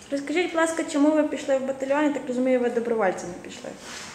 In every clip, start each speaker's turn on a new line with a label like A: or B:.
A: Розкажіть, будь ласка, чому ви пішли в батальйон? Я так розумію, ви добровольцями пішли.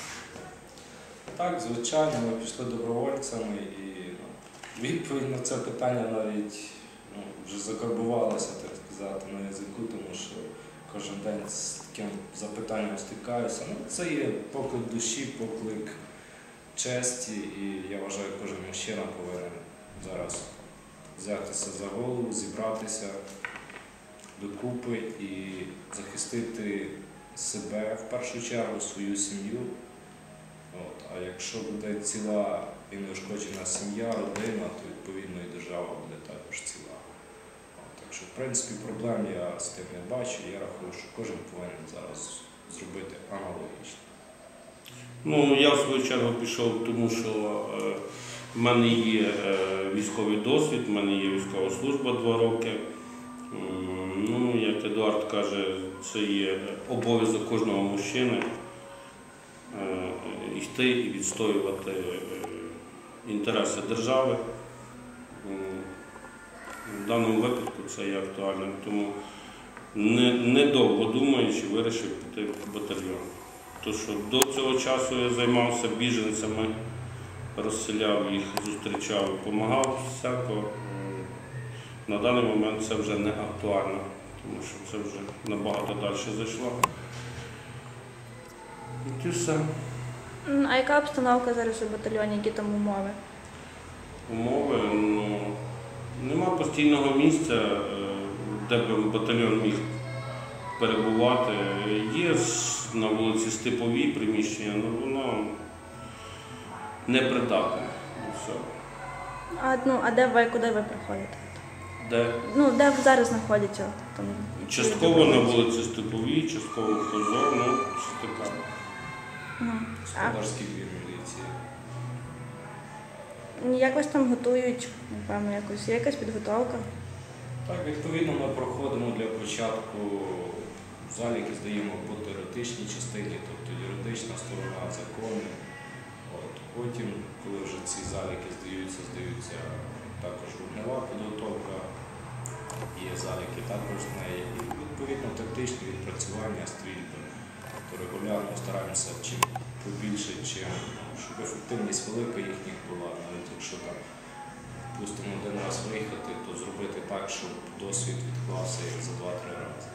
B: Так, звичайно, ми пішли добровольцями і відповідь на це питання навіть вже закарбувалася, так сказати, на язику, тому що кожен день з таким запитанням стикаюся. Це є поклик душі, поклик честі, і я вважаю, кожен мужчина повинен зараз взятися за голову, зібратися докупи і захистити себе, в першу чергу, свою сім'ю. А якщо буде ціла і неушкоджена сім'я, родина, то відповідно і держава буде також ціла. Так що, в принципі, проблем я з тим не бачу, я рахую, що кожен повинен зараз зробити аналогічно.
C: Я в свою чергу пішов, тому що в мене є військовий досвід, в мене є військова служба 2 роки. Як Едуард каже, це є обов'язок кожного мужчини йти і відстоювати інтереси держави. В даному випадку це є актуальним, тому недовго думаючи вирішив піти в батальйон. Тому що до цього часу я займався біженцями, розселяв їх, зустрічав, допомагав всяко. На даний момент це вже не актуально, тому що це вже набагато далі зайшло. І все.
A: А яка обстановка зараз у батальйоні, які там умови?
C: Умови? Нема постійного місця, де б батальйон міг перебувати. Є на вулиці Степовій приміщення, але воно непридатне.
A: А де ви, куди ви приходите?
C: Де?
A: Де ви зараз знаходяться?
C: Частково на вулиці Степовій, частково в Позор, щось таке.
B: Господарський двір міліції.
A: Як вас там готують? Напевно, є якась підготовка?
B: Так, відповідно, ми проходимо для початку заліки, здаємо по теоретичній частині, тобто юридична сторона, закони. Потім, коли вже ці заліки здаються також вогнева підготовка, є заліки також з неї. І відповідно тактичні відпрацювання стрільби. То регулярно стараємося чим побільше, щоб ефективність велика їхніх була. Навіть якщо там, допустимо, 1 раз виїхати, то зробити так, щоб досвід відклався як за 2-3 рази.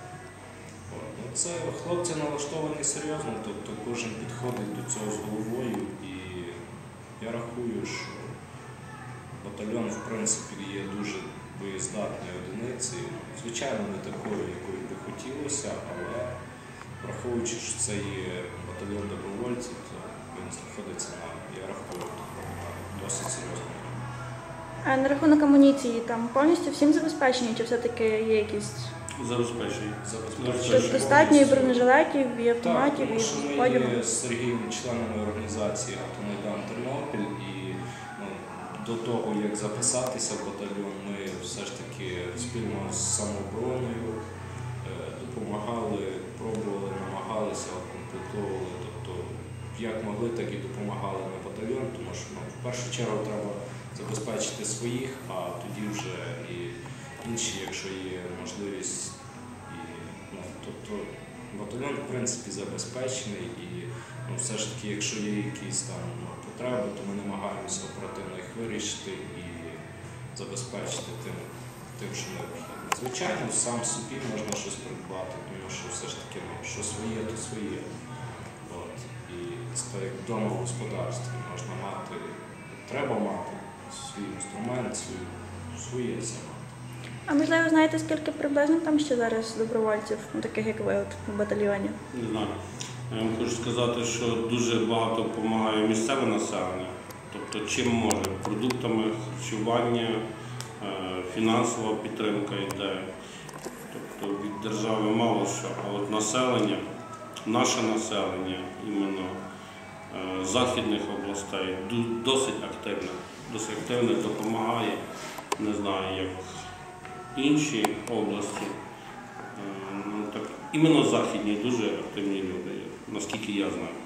B: Це хлопці налаштовані серйозно, тобто кожен підходить до цього з головою, і я рахую, що батальйон, в принципі, є дуже боєздатною одиницею. Звичайно, не такою, якою би хотілося, але враховуючи, що це є батальйон добровольців, то він знаходиться я рахую, досить серйозно.
A: А на рахунок амуніції, там повністю всім забезпечені, чи все-таки є якісь?
C: Забезпечені.
A: Достатньо і бронежилетів, і автоматів, і
B: подібного? Так, тому що ми є з Сергієм членами організації «Автомайдан Тернопіль», і до того, як записатися в батальйон, ми все ж таки спільно з самообороною допомагали, пробували, намагалися, комплектували, тобто як могли, так і допомагали на батальйон, тому що в першу чергу треба забезпечити своїх, а тоді вже і інші, якщо є можливість. Тобто батальйон, в принципі, забезпечений, і все ж таки, якщо є якісь там потреби, то ми намагаємося оперативно їх вирішити і забезпечити тим, що необхідно. Звичайно, сам собі можна щось придбати, тому що все ж таки, що своє, то своє. І це як вдома в господарстві можна мати, треба мати свій інструмент, своє саме.
A: А можливо, знаєте, скільки приблизно там ще зараз добровольців, таких як ви в батальйоні?
C: Не знаю. Я вам хочу сказати, що дуже багато допомагає місцеве населення. Тобто чим може? Продуктами харчування, фінансова підтримка йде. Тобто від держави мало що, а от населення, наше населення, іменно західних областей, досить активне допомагає, не знаю, як інші області, іменно західні дуже активні люди, наскільки я знаю.